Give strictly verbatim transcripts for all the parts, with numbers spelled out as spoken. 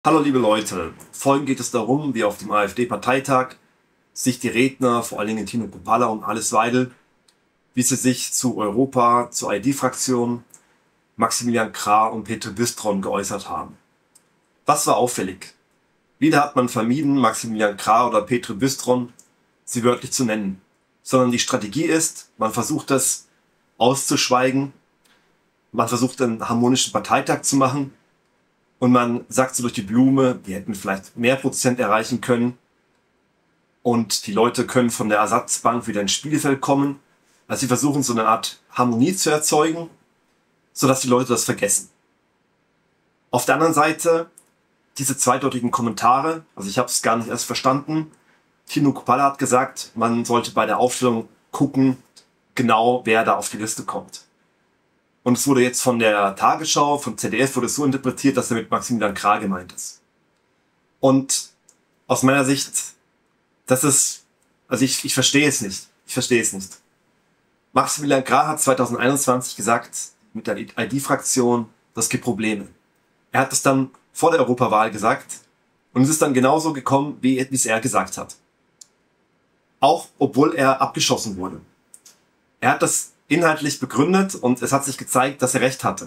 Hallo liebe Leute, folgend geht es darum, wie auf dem AfD-Parteitag sich die Redner, vor allen Dingen Tino Kruppalla und Alice Weidel, wie sie sich zu Europa, zur I D-Fraktion, Maximilian Krah und Petro Bistron geäußert haben. Was war auffällig? Wieder hat man vermieden, Maximilian Krah oder Petro Bistron sie wörtlich zu nennen, sondern die Strategie ist, man versucht das auszuschweigen, man versucht einen harmonischen Parteitag zu machen, und man sagt so durch die Blume, wir hätten vielleicht mehr Prozent erreichen können und die Leute können von der Ersatzbank wieder ins Spielfeld kommen. Also sie versuchen so eine Art Harmonie zu erzeugen, sodass die Leute das vergessen. Auf der anderen Seite diese zweideutigen Kommentare, also ich habe es gar nicht erst verstanden. Tino Kruppalla hat gesagt, man sollte bei der Aufstellung gucken, genau wer da auf die Liste kommt. Und es wurde jetzt von der Tagesschau, von Z D F, wurde es so interpretiert, dass er mit Maximilian Krah gemeint ist. Und aus meiner Sicht, das ist, also ich, ich verstehe es nicht. Ich verstehe es nicht. Maximilian Krah hat zweitausendeinundzwanzig gesagt, mit der I D-Fraktion, das gibt Probleme. Er hat es dann vor der Europawahl gesagt und es ist dann genauso gekommen, wie es er gesagt hat. Auch obwohl er abgeschossen wurde. Er hat das inhaltlich begründet und es hat sich gezeigt, dass er recht hatte.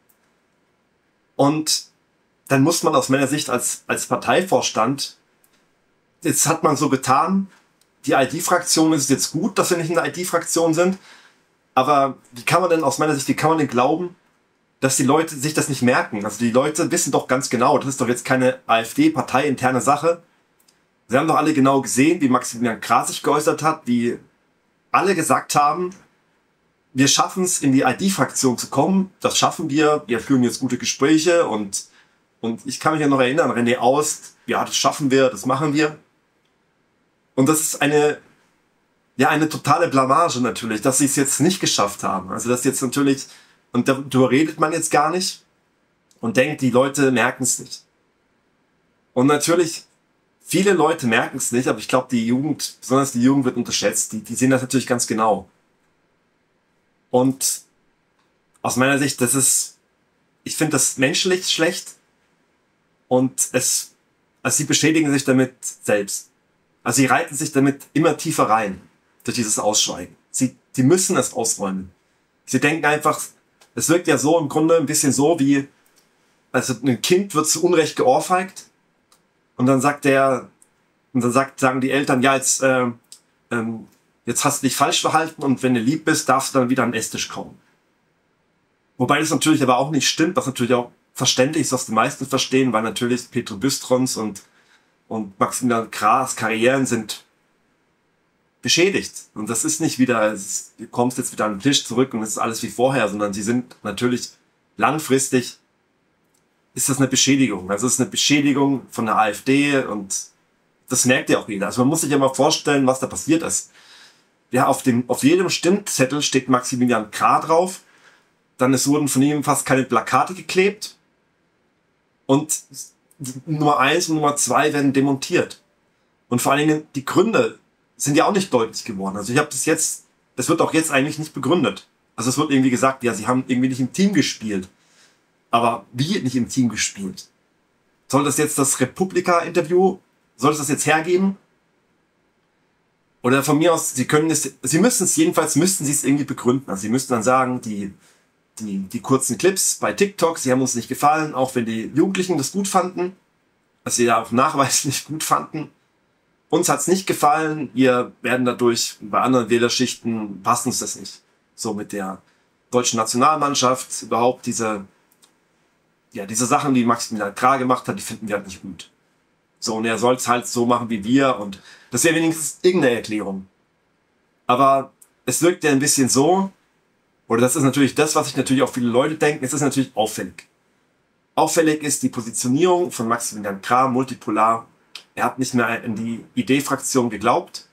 Und dann muss man aus meiner Sicht als, als Parteivorstand, jetzt hat man so getan, die I D-Fraktion ist jetzt gut, dass wir nicht in der I D-Fraktion sind, aber wie kann man denn aus meiner Sicht, wie kann man denn glauben, dass die Leute sich das nicht merken? Also die Leute wissen doch ganz genau, das ist doch jetzt keine AfD-parteiinterne Sache. Sie haben doch alle genau gesehen, wie Maximilian Krah sich geäußert hat, wie alle gesagt haben, wir schaffen es, in die I D-Fraktion zu kommen, das schaffen wir, wir führen jetzt gute Gespräche und, und ich kann mich ja noch erinnern, René Aust, ja, das schaffen wir, das machen wir. Und das ist eine, ja, eine totale Blamage natürlich, dass sie es jetzt nicht geschafft haben. Also das jetzt natürlich, und darüber redet man jetzt gar nicht und denkt, die Leute merken es nicht. Und natürlich, viele Leute merken es nicht, aber ich glaube, die Jugend, besonders die Jugend wird unterschätzt, die, die sehen das natürlich ganz genau. Und aus meiner Sicht, das ist, ich finde das menschlich schlecht und es, also sie beschädigen sich damit selbst. Also sie reiten sich damit immer tiefer rein durch dieses Ausschweigen. Sie, die müssen es ausräumen. Sie denken einfach, es wirkt ja so im Grunde ein bisschen so wie, also ein Kind wird zu Unrecht geohrfeigt und dann sagt der, und dann sagt, sagen die Eltern, ja jetzt, äh, ähm, jetzt hast du dich falsch verhalten und wenn du lieb bist, darfst du dann wieder an den Esstisch kommen. Wobei das natürlich aber auch nicht stimmt, was natürlich auch verständlich ist, was die meisten verstehen, weil natürlich Petro Bistrons und, und Maximilian Krahs Karrieren sind beschädigt. Und das ist nicht wieder, ist, du kommst jetzt wieder an den Tisch zurück und es ist alles wie vorher, sondern sie sind natürlich langfristig, ist das eine Beschädigung. Also es ist eine Beschädigung von der AfD und das merkt ja auch jeder. Also man muss sich ja mal vorstellen, was da passiert ist. Ja, auf dem, auf jedem Stimmzettel steht Maximilian Krah drauf. Dann es wurden von ihm fast keine Plakate geklebt. Und Nummer eins und Nummer zwei werden demontiert. Und vor allen Dingen die Gründe sind ja auch nicht deutlich geworden. Also ich habe das jetzt, das wird auch jetzt eigentlich nicht begründet. Also es wird irgendwie gesagt, ja, sie haben irgendwie nicht im Team gespielt. Aber wie nicht im Team gespielt? Soll das jetzt das Republika-Interview, soll es das jetzt hergeben? Oder von mir aus, sie können es, sie müssen es, jedenfalls müssten sie es irgendwie begründen. Also sie müssten dann sagen, die, die, die kurzen Clips bei TikTok, sie haben uns nicht gefallen, auch wenn die Jugendlichen das gut fanden, was sie ja auch nachweislich gut fanden. Uns hat's nicht gefallen, wir werden dadurch, bei anderen Wählerschichten passt uns das nicht. So mit der deutschen Nationalmannschaft, überhaupt diese, ja, diese Sachen, die Maximilian Krah gemacht hat, die finden wir halt nicht gut. So, und er soll es halt so machen wie wir und das wäre wenigstens irgendeine Erklärung. Aber es wirkt ja ein bisschen so, oder das ist natürlich das, was sich natürlich auch viele Leute denken, es ist natürlich auffällig. Auffällig ist die Positionierung von Maximilian Krah, multipolar. Er hat nicht mehr in die I D-Fraktion geglaubt.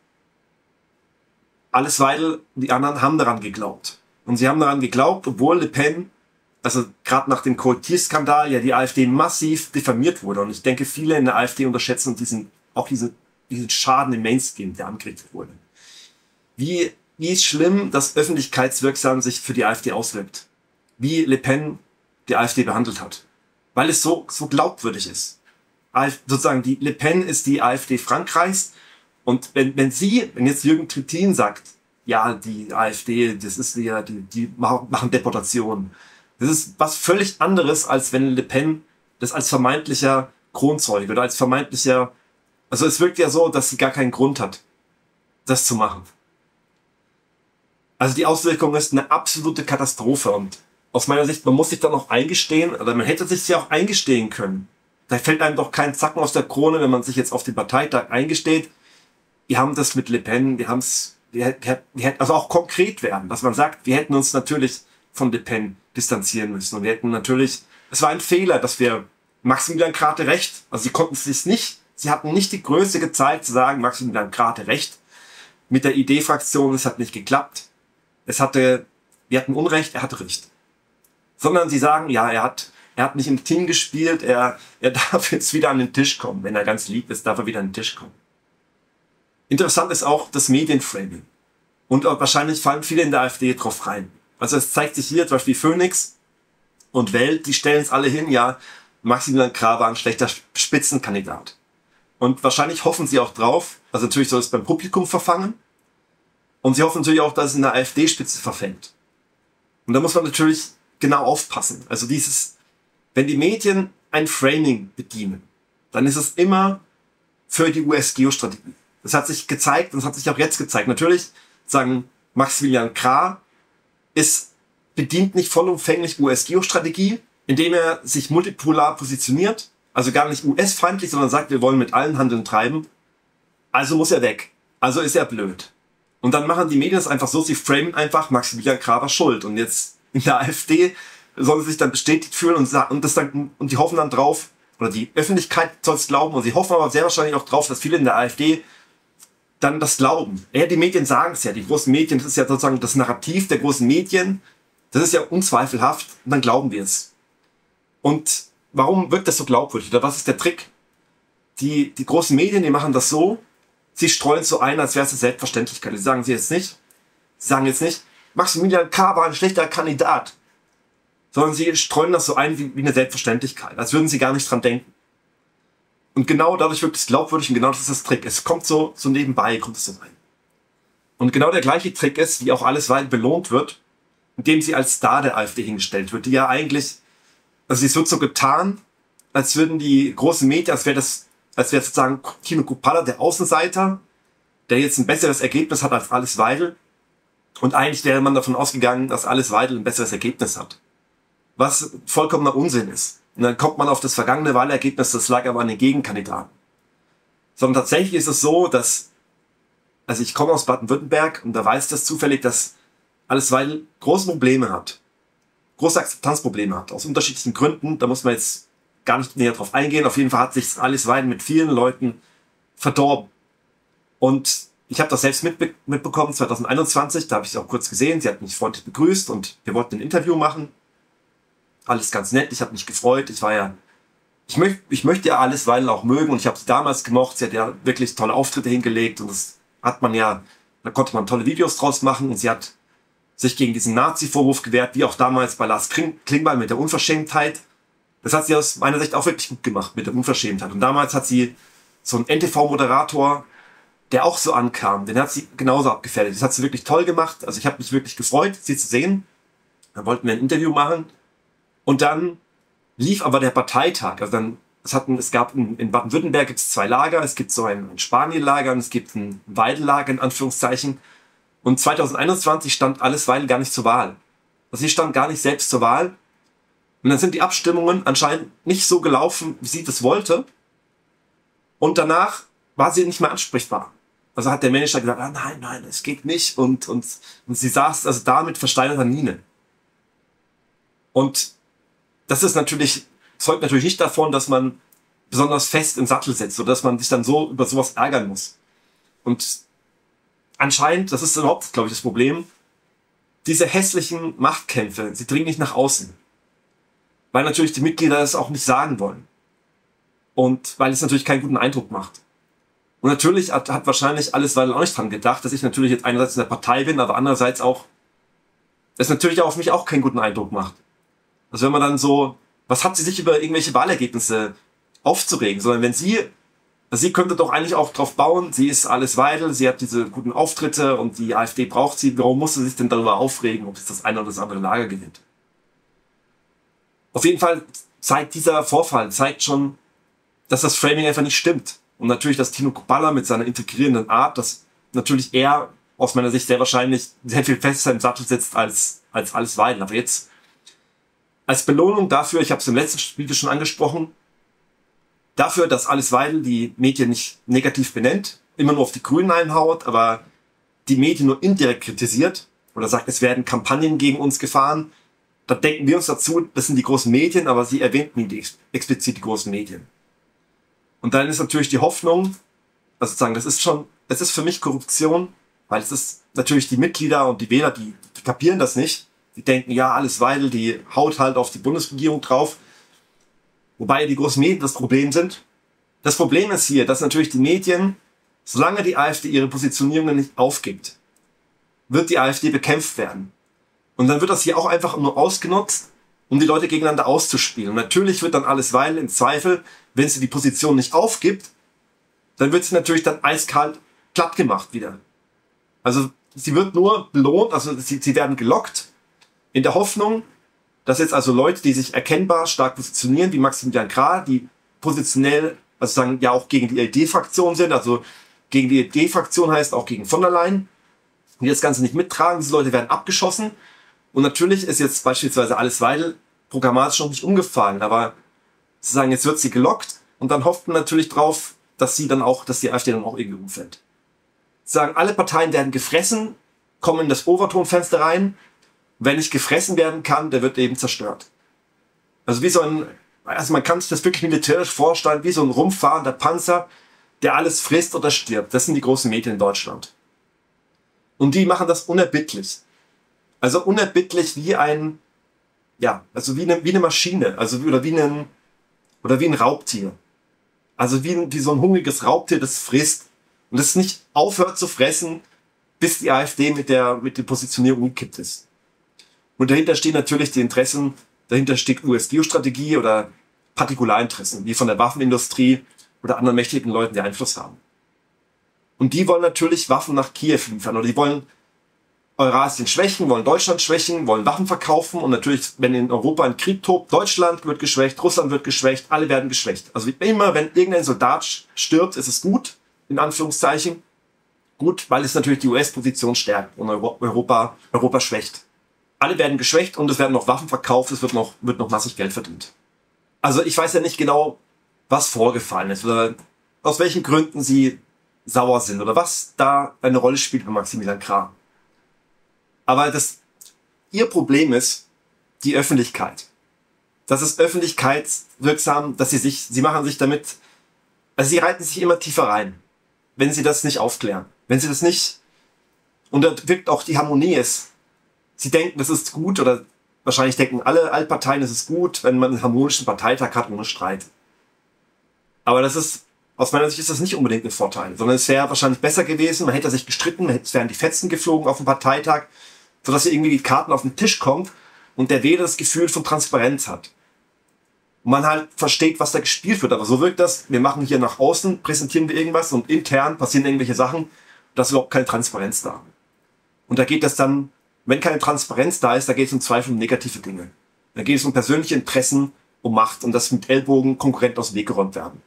Alles weil die anderen haben daran geglaubt. Und sie haben daran geglaubt, obwohl Le Pen, also gerade nach dem Coty-Skandal, ja die AfD massiv diffamiert wurde. Und ich denke, viele in der AfD unterschätzen diesen, auch diese, diesen Schaden im Mainstream, der angerichtet wurde. Wie, wie schlimm das öffentlichkeitswirksam sich für die AfD auswirkt. Wie Le Pen die AfD behandelt hat. weil es so, so glaubwürdig ist. AfD, sozusagen, die Le Pen ist die AfD Frankreichs. Und wenn, wenn sie, wenn jetzt Jürgen Trittin sagt, ja, die AfD, das ist ja, die, die machen Deportationen. Das ist was völlig anderes, als wenn Le Pen das als vermeintlicher Kronzeuge oder als vermeintlicher, also es wirkt ja so, dass sie gar keinen Grund hat, das zu machen. Also die Auswirkung ist eine absolute Katastrophe und aus meiner Sicht, man muss sich dann auch eingestehen, oder man hätte sich ja auch eingestehen können. Da fällt einem doch kein Zacken aus der Krone, wenn man sich jetzt auf den Parteitag eingesteht. Wir haben das mit Le Pen, wir haben es, wir, wir, wir hätten also auch konkret werden, dass man sagt, wir hätten uns natürlich von Le Pen distanzieren müssen und wir hätten natürlich, es war ein Fehler, dass wir Maximilian Krate recht, also sie konnten es sich nicht, sie hatten nicht die Größe gezeigt zu sagen, Maximilian Krate recht. Mit der I D-Fraktion, es hat nicht geklappt. Es hatte, wir hatten Unrecht, er hatte Recht. Sondern sie sagen, ja, er hat, er hat nicht im Team gespielt, er, er darf jetzt wieder an den Tisch kommen. Wenn er ganz lieb ist, darf er wieder an den Tisch kommen. Interessant ist auch das Medienframing. Und wahrscheinlich fallen viele in der AfD drauf rein. Also es zeigt sich hier zum Beispiel Phoenix und Welt, die stellen es alle hin, ja, Maximilian Krah war ein schlechter Spitzenkandidat. Und wahrscheinlich hoffen sie auch drauf, also natürlich soll es beim Publikum verfangen, und sie hoffen natürlich auch, dass es in der AfD-Spitze verfängt. Und da muss man natürlich genau aufpassen. Also dieses, wenn die Medien ein Framing bedienen, dann ist es immer für die U S-Geostrategie. Das hat sich gezeigt und das hat sich auch jetzt gezeigt. Natürlich sagen Maximilian Krah ist, bedient nicht vollumfänglich U S-Geostrategie, indem er sich multipolar positioniert, also gar nicht U S-feindlich, sondern sagt, wir wollen mit allen Handeln treiben. Also muss er weg. Also ist er blöd. Und dann machen die Medien es einfach so, sie framen einfach Maximilian Krah war schuld. Und jetzt in der AfD sollen sie sich dann bestätigt fühlen und, und, das dann, und die hoffen dann drauf, oder die Öffentlichkeit soll es glauben, und sie hoffen aber sehr wahrscheinlich auch drauf, dass viele in der AfD dann das glauben. Ja, die Medien sagen es ja, die großen Medien, das ist ja sozusagen das Narrativ der großen Medien, das ist ja unzweifelhaft, und dann glauben wir es. Und warum wirkt das so glaubwürdig? Oder was ist der Trick? Die, die großen Medien, die machen das so, sie streuen es so ein, als wäre es eine Selbstverständlichkeit. Sie sagen sie jetzt nicht, sie sagen jetzt nicht, Maximilian Krah war ein schlechter Kandidat, sondern sie streuen das so ein wie, wie eine Selbstverständlichkeit, als würden sie gar nicht dran denken. Und genau dadurch wirkt es glaubwürdig und genau das ist das Trick. Es kommt so, so nebenbei, kommt es so rein. Und genau der gleiche Trick ist, wie auch alles weiter belohnt wird, indem sie als Star der AfD hingestellt wird, die ja eigentlich, also es wird so getan, als würden die großen Medien, als wäre das, als wäre sozusagen Tino Kruppalla der Außenseiter, der jetzt ein besseres Ergebnis hat als Alice Weidel. Und eigentlich wäre man davon ausgegangen, dass Alice Weidel ein besseres Ergebnis hat. Was vollkommener Unsinn ist. Und dann kommt man auf das vergangene Wahlergebnis, das lag aber an den Gegenkandidaten. Sondern tatsächlich ist es so, dass, also ich komme aus Baden-Württemberg und da weiß das zufällig, dass Alice Weidel große Probleme hat. Große Akzeptanzprobleme hat. Aus unterschiedlichen Gründen. Da muss man jetzt gar nicht näher drauf eingehen. Auf jeden Fall hat sich Alice Weidel mit vielen Leuten verdorben. Und ich habe das selbst mitbe mitbekommen, zwanzig einundzwanzig, da habe ich sie auch kurz gesehen. Sie hat mich freundlich begrüßt und wir wollten ein Interview machen. Alles ganz nett, ich habe mich gefreut. Ich war ja, ich, möcht, ich möchte ja Alice Weidel auch mögen und ich habe sie damals gemocht. Sie hat ja wirklich tolle Auftritte hingelegt und das hat man ja, da konnte man tolle Videos draus machen und sie hat sich gegen diesen Nazi-Vorwurf gewehrt, wie auch damals bei Lars Klingbeil mit der Unverschämtheit. Das hat sie aus meiner Sicht auch wirklich gut gemacht mit der Unverschämtheit. Und damals hat sie so einen N T V-Moderator, der auch so ankam, den hat sie genauso abgefährdet. Das hat sie wirklich toll gemacht. Also ich habe mich wirklich gefreut, sie zu sehen. Dann wollten wir ein Interview machen. Und dann lief aber der Parteitag. Also dann, es, hatten, es gab in, in Baden-Württemberg gibt es zwei Lager. Es gibt so ein, ein Spanien-Lager und es gibt ein Weidel-Lager in Anführungszeichen. Und zwanzig einundzwanzig stand Alice Weidel gar nicht zur Wahl. Also sie stand gar nicht selbst zur Wahl. Und dann sind die Abstimmungen anscheinend nicht so gelaufen, wie sie das wollte. Und danach war sie nicht mehr ansprechbar. Also hat der Manager gesagt, ah, nein, nein, es geht nicht. Und, und, und sie saß also da mit versteinerter Miene. Und das ist natürlich, zeugt natürlich nicht davon, dass man besonders fest im Sattel sitzt oder dass man sich dann so über sowas ärgern muss. Und anscheinend, das ist überhaupt, glaube ich, das Problem, diese hässlichen Machtkämpfe, sie dringen nicht nach außen. Weil natürlich die Mitglieder es auch nicht sagen wollen. Und weil es natürlich keinen guten Eindruck macht. Und natürlich hat, hat wahrscheinlich Alice Weidel auch nicht dran gedacht, dass ich natürlich jetzt einerseits in der Partei bin, aber andererseits auch, das natürlich auf mich auch keinen guten Eindruck macht. Also wenn man dann so was hat sie sich über irgendwelche Wahlergebnisse aufzuregen? Sondern wenn sie, sie könnte doch eigentlich auch drauf bauen, sie ist Alice Weidel, sie hat diese guten Auftritte und die AfD braucht sie, warum muss sie sich denn darüber aufregen, ob es das eine oder das andere Lager gewinnt? Auf jeden Fall zeigt dieser Vorfall, zeigt schon, dass das Framing einfach nicht stimmt. Und natürlich, dass Tino Kruppalla mit seiner integrierenden Art, dass natürlich er aus meiner Sicht sehr wahrscheinlich sehr viel fester im Sattel sitzt als, als Alice Weidel. Aber jetzt als Belohnung dafür, ich habe es im letzten Video schon angesprochen, dafür, dass Alice Weidel die Medien nicht negativ benennt, immer nur auf die Grünen einhaut, aber die Medien nur indirekt kritisiert oder sagt, es werden Kampagnen gegen uns gefahren, da denken wir uns dazu, das sind die großen Medien, aber sie erwähnt nie die, explizit die großen Medien. Und dann ist natürlich die Hoffnung, also sozusagen, das ist schon, es ist für mich Korruption, weil es ist natürlich die Mitglieder und die Wähler, die, die kapieren das nicht. Die denken, ja, Alice Weidel, die haut halt auf die Bundesregierung drauf. Wobei die großen Medien das Problem sind. Das Problem ist hier, dass natürlich die Medien, solange die AfD ihre Positionierungen nicht aufgibt, wird die AfD bekämpft werden. Und dann wird das hier auch einfach nur ausgenutzt, um die Leute gegeneinander auszuspielen. Und natürlich wird dann Alice Weidel im Zweifel, wenn sie die Position nicht aufgibt, dann wird sie natürlich dann eiskalt platt gemacht wieder. Also sie wird nur belohnt, also sie, sie werden gelockt, in der Hoffnung, dass jetzt also Leute, die sich erkennbar stark positionieren, wie Maximilian Krah, die positionell, also sagen, ja auch gegen die A D Fraktion sind, also gegen die A D Fraktion heißt auch gegen von der Leyen, die das Ganze nicht mittragen, diese Leute werden abgeschossen. Und natürlich ist jetzt beispielsweise Alice Weidel programmatisch noch nicht umgefallen, aber sozusagen jetzt wird sie gelockt und dann hofft man natürlich drauf, dass sie dann auch, dass die AfD dann auch irgendwie umfällt. Sagen, alle Parteien werden gefressen, kommen in das Overtonfenster rein. Wenn nicht gefressen werden kann, der wird eben zerstört. Also wie so ein, also man kann sich das wirklich militärisch vorstellen, wie so ein rumfahrender Panzer, der alles frisst oder stirbt. Das sind die großen Medien in Deutschland. Und die machen das unerbittlich. Also unerbittlich wie ein, ja, also wie eine, wie eine Maschine, also wie, oder wie ein, oder wie ein Raubtier. Also wie, wie so ein hungriges Raubtier, das frisst. Und das nicht aufhört zu fressen, bis die AfD mit der, mit der Positionierung gekippt ist. Und dahinter stehen natürlich die Interessen, dahinter steht U S-Geostrategie oder Partikularinteressen, wie von der Waffenindustrie oder anderen mächtigen Leuten, die Einfluss haben. Und die wollen natürlich Waffen nach Kiew liefern oder die wollen Eurasien schwächen, wollen Deutschland schwächen, wollen Waffen verkaufen und natürlich, wenn in Europa ein Krieg tobt, Deutschland wird geschwächt, Russland wird geschwächt, alle werden geschwächt. Also immer, wenn irgendein Soldat stirbt, ist es gut, in Anführungszeichen, gut, weil es natürlich die U S-Position stärkt und Europa, Europa schwächt. Alle werden geschwächt und es werden noch Waffen verkauft, es wird noch, wird noch massig Geld verdient. Also ich weiß ja nicht genau, was vorgefallen ist oder aus welchen Gründen sie sauer sind oder was da eine Rolle spielt bei Maximilian Krah. Aber das, ihr Problem ist die Öffentlichkeit. Das ist öffentlichkeitswirksam, dass sie sich, sie machen sich damit, also sie reiten sich immer tiefer rein, wenn sie das nicht aufklären. Wenn sie das nicht, und da wirkt auch die Harmonie ist. Sie denken, das ist gut, oder wahrscheinlich denken alle Altparteien, es ist gut, wenn man einen harmonischen Parteitag hat ohne Streit. Aber das ist, aus meiner Sicht ist das nicht unbedingt ein Vorteil, sondern es wäre wahrscheinlich besser gewesen, man hätte sich gestritten, es wären die Fetzen geflogen auf dem Parteitag, sodass irgendwie die Karten auf den Tisch kommen und der Wähler das Gefühl von Transparenz hat. Und man halt versteht, was da gespielt wird. Aber so wirkt das, wir machen hier nach außen, präsentieren wir irgendwas und intern passieren irgendwelche Sachen, da ist überhaupt keine Transparenz da. Und da geht es dann, wenn keine Transparenz da ist, da geht es im Zweifel um negative Dinge. Da geht es um persönliche Interessen, um Macht und dass mit Ellbogen Konkurrenten aus dem Weg geräumt werden.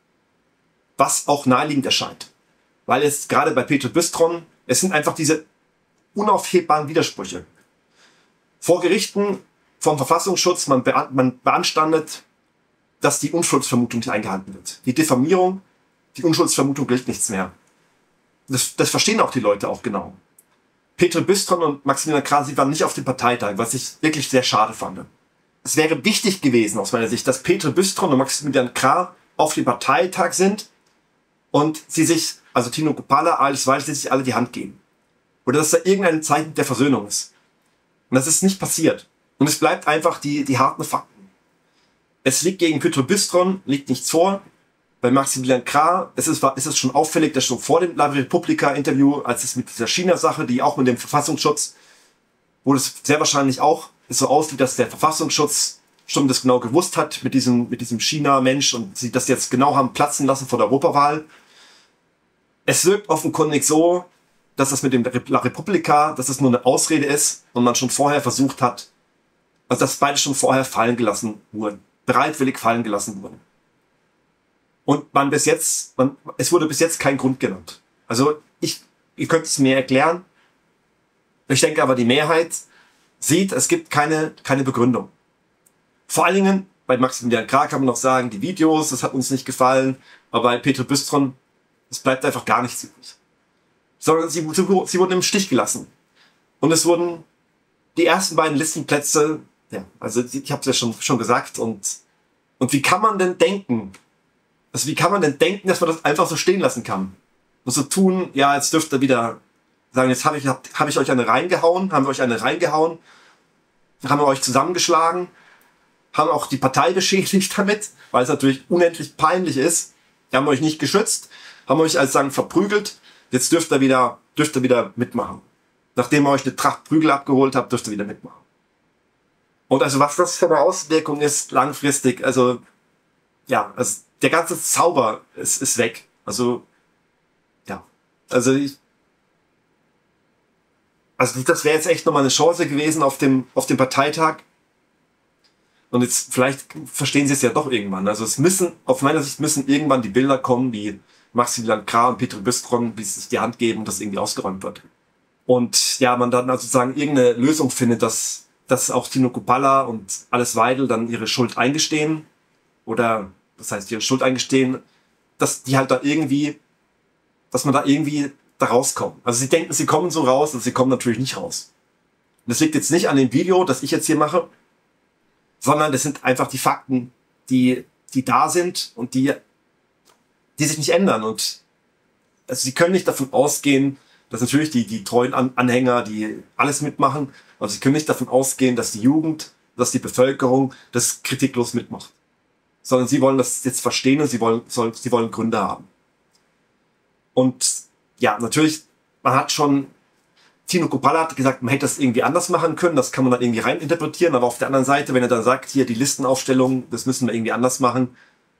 Was auch naheliegend erscheint. Weil es gerade bei Peter Bistron, es sind einfach diese unaufhebbaren Widersprüche. Vor Gerichten, vom Verfassungsschutz, man, bean man beanstandet, dass die Unschuldsvermutung nicht eingehalten wird. Die Diffamierung, die Unschuldsvermutung gilt nichts mehr. Das, das verstehen auch die Leute auch genau. Peter Bistron und Maximilian Krah, sie waren nicht auf dem Parteitag, was ich wirklich sehr schade fand. Es wäre wichtig gewesen, aus meiner Sicht, dass Peter Bistron und Maximilian Krah auf dem Parteitag sind und sie sich, also Tino Kruppalla, Alice Weidel, sich alle die Hand geben. Oder dass da irgendein Zeichen der Versöhnung ist. Und das ist nicht passiert. Und es bleibt einfach die, die harten Fakten. Es liegt gegen Peter Bistron, liegt nichts vor. Bei Maximilian Krah es ist, ist es schon auffällig, dass schon vor dem La Repubblica-Interview, als es mit dieser China-Sache, die auch mit dem Verfassungsschutz, wo es sehr wahrscheinlich auch so aussieht, dass der Verfassungsschutz schon das genau gewusst hat mit diesem, mit diesem China-Mensch und sie das jetzt genau haben platzen lassen vor der Europawahl. Es wirkt offenkundig so, dass das mit dem La Repubblica, dass es nur eine Ausrede ist und man schon vorher versucht hat, also dass beide schon vorher fallen gelassen wurden, bereitwillig fallen gelassen wurden. Und man bis jetzt, man, es wurde bis jetzt kein Grund genannt. Also ich, ihr könnt es mir erklären. Ich denke aber, die Mehrheit sieht, es gibt keine, keine Begründung. Vor allen Dingen, bei Maximilian Krah kann man noch sagen, die Videos, das hat uns nicht gefallen, aber bei Petro Büstron, es bleibt einfach gar nichts übrig. Sondern sie, sie wurden im Stich gelassen. Und es wurden die ersten beiden Listenplätze, ja, also ich habe es ja schon, schon gesagt, und, und wie kann man denn denken, also wie kann man denn denken, dass man das einfach so stehen lassen kann? Und so tun, ja, jetzt dürft ihr wieder sagen, jetzt habe ich, hab, hab ich euch eine reingehauen, haben wir euch eine reingehauen, haben wir euch zusammengeschlagen, haben auch die Partei beschädigt damit, weil es natürlich unendlich peinlich ist. Wir haben euch nicht geschützt, haben euch als sagen verprügelt, jetzt dürft ihr wieder, dürft ihr wieder mitmachen. Nachdem ihr euch eine Tracht Prügel abgeholt habt, dürft ihr wieder mitmachen. Und also was das für eine Auswirkung ist, langfristig, also, ja, also der ganze Zauber ist, ist weg. Also, ja, also ich, also das wäre jetzt echt nochmal eine Chance gewesen auf dem, auf dem Parteitag. Und jetzt, vielleicht verstehen sie es ja doch irgendwann. Also es müssen, auf meiner Sicht müssen irgendwann die Bilder kommen, wie Maximilian Krah und Petro Büstron, wie sie sich die Hand geben und das irgendwie ausgeräumt wird. Und ja, man dann also sozusagen irgendeine Lösung findet, dass, dass auch Tino Kruppalla und Alice Weidel dann ihre Schuld eingestehen. Oder, das heißt, ihre Schuld eingestehen, dass die halt da irgendwie, dass man da irgendwie da rauskommt. Also sie denken, sie kommen so raus, und sie kommen natürlich nicht raus. Und das liegt jetzt nicht an dem Video, das ich jetzt hier mache, sondern das sind einfach die Fakten, die, die da sind und die, die sich nicht ändern. Und also sie können nicht davon ausgehen, dass natürlich die, die treuen Anhänger, die alles mitmachen, aber sie können nicht davon ausgehen, dass die Jugend, dass die Bevölkerung das kritiklos mitmacht. Sondern sie wollen das jetzt verstehen und sie wollen, sollen, sie wollen Gründe haben. Und ja, natürlich, man hat schon, Tino Kruppalla hat gesagt, man hätte das irgendwie anders machen können, das kann man dann irgendwie reininterpretieren, aber auf der anderen Seite, wenn er dann sagt, hier die Listenaufstellung, das müssen wir irgendwie anders machen,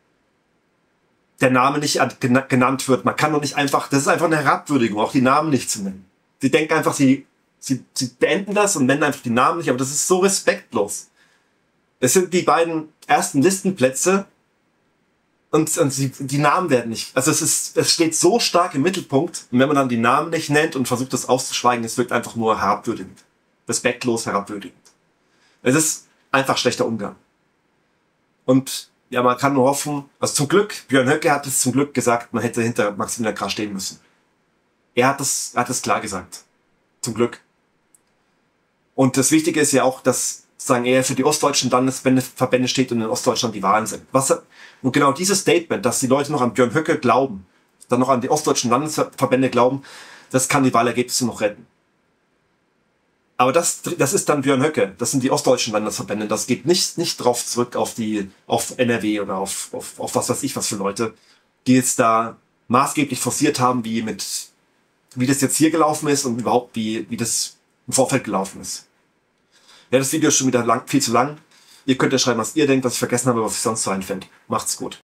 der Name nicht genannt wird, man kann doch nicht einfach, das ist einfach eine Herabwürdigung, auch die Namen nicht zu nennen. Sie denken einfach, sie, sie, sie beenden das und nennen einfach die Namen nicht, aber das ist so respektlos. Es sind die beiden ersten Listenplätze und, und sie, die Namen werden nicht, also es ist, es steht so stark im Mittelpunkt und wenn man dann die Namen nicht nennt und versucht das auszuschweigen, es wirkt einfach nur herabwürdigend. Respektlos, herabwürdigend. Es ist einfach schlechter Umgang. Und ja, man kann nur hoffen, also zum Glück, Björn Höcke hat es zum Glück gesagt, man hätte hinter Maximilian Krah stehen müssen. Er hat das, er hat das klar gesagt. Zum Glück. Und das Wichtige ist ja auch, dass sagen er für die ostdeutschen Landesverbände steht und in Ostdeutschland die Wahlen sind. Was, und genau dieses Statement, dass die Leute noch an Björn Höcke glauben, dann noch an die ostdeutschen Landesverbände glauben, das kann die Wahlergebnisse noch retten. Aber das, das ist dann Björn Höcke, das sind die ostdeutschen Landesverbände, das geht nicht, nicht drauf zurück auf die, auf N R W oder auf, auf, auf was weiß ich was für Leute, die jetzt da maßgeblich forciert haben, wie mit, wie das jetzt hier gelaufen ist und überhaupt wie, wie das im Vorfeld gelaufen ist. Ja, das Video ist schon wieder lang, viel zu lang. Ihr könnt ja schreiben, was ihr denkt, was ich vergessen habe, was ich sonst so einfände. Macht's gut.